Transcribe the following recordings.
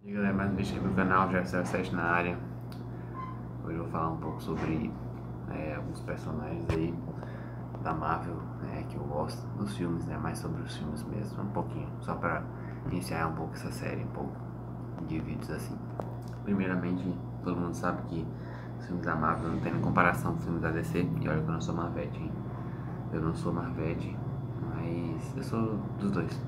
E aí galera, mais um vídeo aqui do canal, já 07 na área. Hoje eu vou falar um pouco sobre alguns personagens aí da Marvel que eu gosto dos filmes, mais sobre os filmes mesmo, um pouquinho, só pra iniciar um pouco essa série, um pouco de vídeos assim. Primeiramente, todo mundo sabe que os filmes da Marvel não tem nem comparação com os filmes da DC, e olha que eu não sou Marvete, hein? Eu não sou Marvete, mas eu sou dos dois,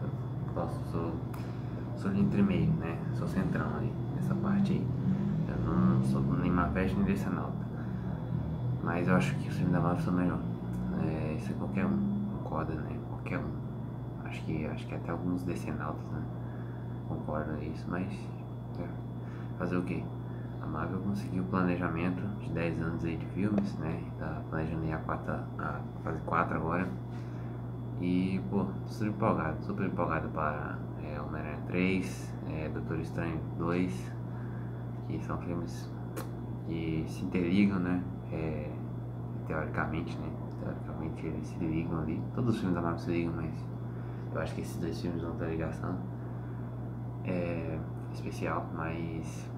sou de entre meio, sou centrão ali, nessa parte aí. Eu não sou nem Marvete nem Decenalta, mas eu acho que os filmes da Marvel são melhor. Isso é qualquer um, concorda, qualquer um. Acho que até alguns Decenautas, concordam nisso, mas fazer o que? A Marvel conseguiu o planejamento de 10 anos aí de filmes, tá planejando aí a fase 4 agora. E, pô, super empolgado para Homem-Aranha 3, Doutor Estranho 2, que são filmes que se interligam, teoricamente, teoricamente eles se ligam ali. Todos os filmes da Marvel se ligam, mas eu acho que esses dois filmes vão ter ligação especial, mas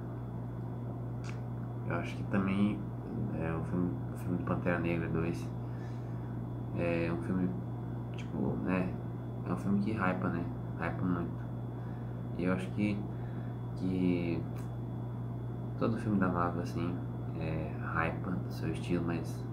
eu acho que também o filme do Pantera Negra 2 é um filme, tipo, é um filme que hypa, hypa muito. E eu acho que todo filme da Marvel, assim, hypa do seu estilo, mas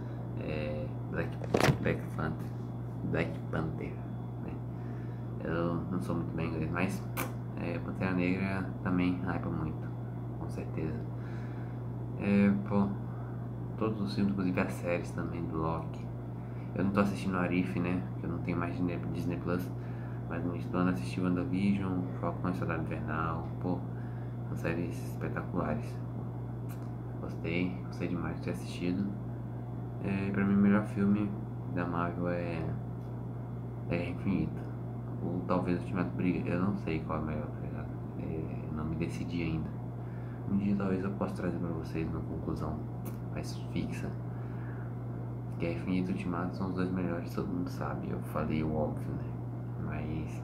Black Panther, eu não sou muito bem inglês, mas Pantera Negra também hypa muito, com certeza. Pô, todos os filmes, inclusive as séries também do Loki. Eu não tô assistindo Arif, que eu não tenho mais Disney Plus, mas no início do ano assisti WandaVision, Falcão e Soldado Invernal. Pô, são séries espetaculares. Gostei demais de ter assistido. Pra mim o melhor filme da Marvel é Guerra Infinita, ou talvez Ultimato Briga, eu não sei qual é o melhor, tá ligado? Eu não me decidi ainda. Um dia talvez eu possa trazer pra vocês uma conclusão mais fixa. Guerra Infinita e Ultimato são os dois melhores, todo mundo sabe, eu falei o óbvio, mas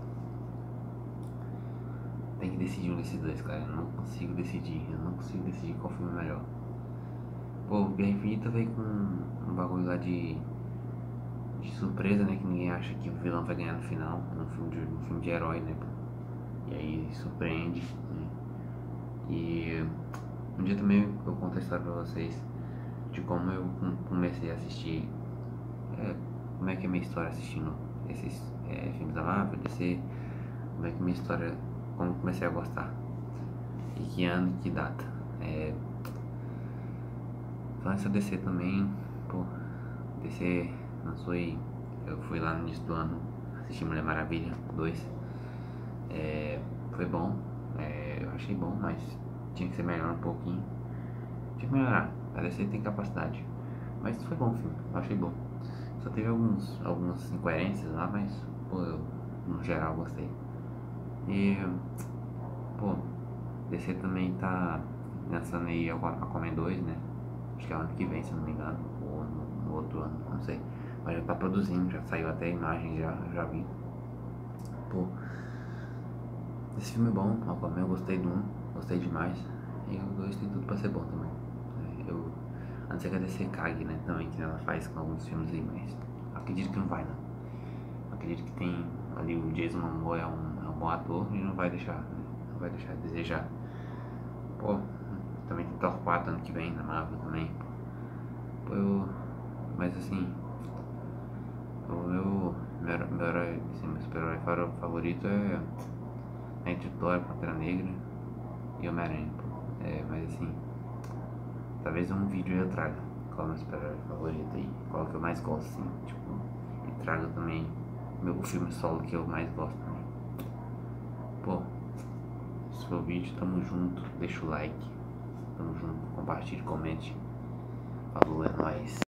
tem que decidir um desses dois, cara. Eu não consigo decidir qual filme é melhor. Pô, Guerra Infinita veio com um bagulho lá de surpresa, que ninguém acha que o vilão vai ganhar no final, um filme de herói, e aí surpreende, E um dia também eu conto a história pra vocês de como eu comecei a assistir, como é que é a minha história assistindo esses filmes da Marvel, DC, como é que é a minha história, como eu comecei a gostar, e que ano e que data. Falando essa DC também, pô, DC lançou aí, eu fui lá no início do ano, assisti Mulher Maravilha 2, foi bom, eu achei bom, mas tinha que ser melhor um pouquinho, tinha que melhorar, a DC tem capacidade, mas foi bom o filme, eu achei bom, só teve algumas incoerências lá, mas pô, eu no geral gostei. E pô, DC também tá lançando aí Aquaman 2, acho que é ano que vem, se não me engano, ou no outro ano, não sei, mas já tá produzindo, já saiu até a imagem, já vi. Pô, esse filme é bom, Aquaman, eu gostei do 1, gostei demais, e o 2 tem tudo pra ser bom também. A não ser que a DC cague, também, que ela faz com alguns filmes aí, mas acredito que não vai, não. Acredito que tem ali o Jason Momoa, é um bom ator e não vai deixar a desejar. Pô, também tem Thor 4 ano que vem na Marvel também. Pô, mas assim, o meu herói, assim, meu super-herói favorito é entre Thor, Pantera Negra e Homem-Aranha. Mas assim, talvez um vídeo eu traga qual é o meu super-herói favorito aí, qual que eu mais gosto, assim, tipo, e traga também o filme solo que eu mais gosto também. Pô, esse foi o vídeo, tamo junto, deixa o like, tamo junto, compartilhe, comente, falou, é nóis.